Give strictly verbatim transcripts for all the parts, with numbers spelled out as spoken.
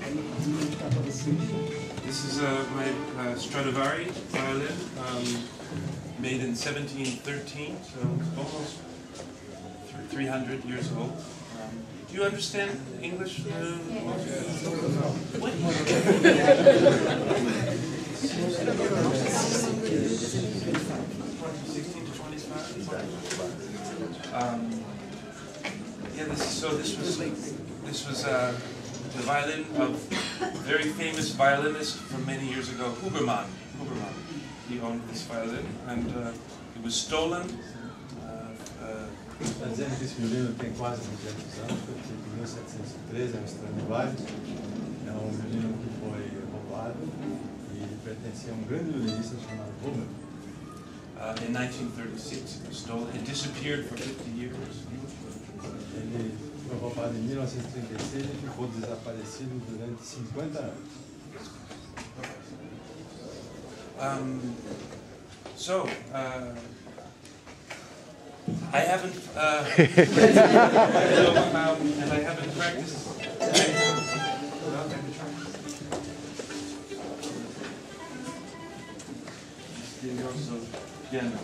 This is uh, my uh, Stradivari violin, um, made in seventeen thirteen, so almost three hundred years old. Um, do you understand English? Uh, sixteen to twenty-five. Um, yeah, this, so this was this was uh, the violin of a very famous violinist from many years ago, Huberman. Huberman. He owned this violin, and uh, it was stolen. Está dizendo que esse violino tem quase duzentos anos, foi feito em mil setecentos e treze, é um Stradivari, é um violino que foi roubado e ele pertencia a um grande violinista chamado Huberman. Uh, in nineteen thirty-six, it was stolen. It disappeared for fifty years. Ele foi roubado em mil novecentos e trinta e seis e ficou desaparecido durante cinquenta anos. Um, so, uh, I haven't, uh, so, um, and I haven't practiced. Well, I can try. Tiene also piano.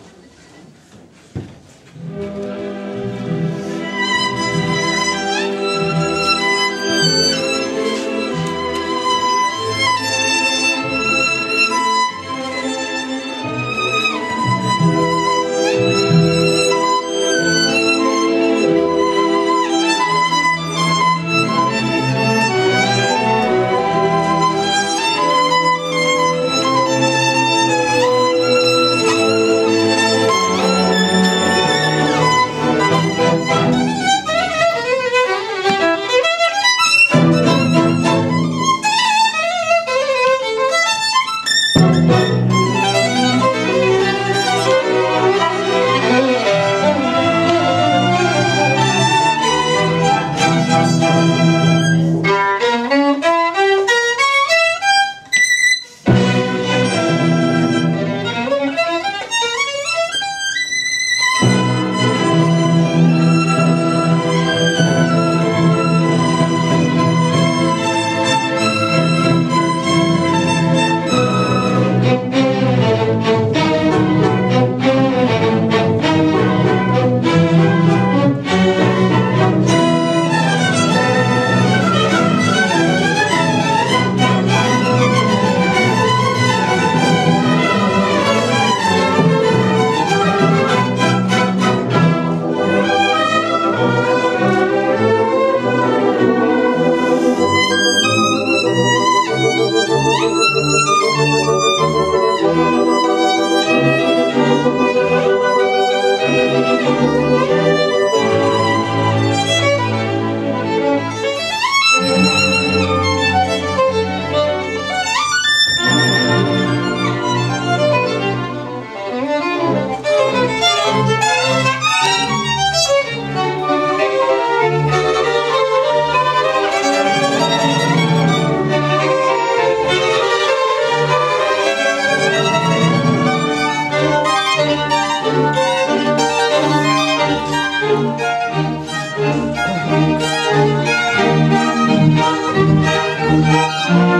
Thank you.